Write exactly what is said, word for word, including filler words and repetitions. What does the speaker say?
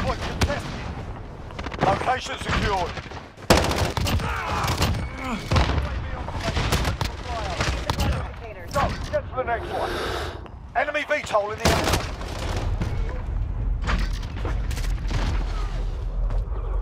point contested. Location secured. Go, get to the next one. Enemy V TOL in the air.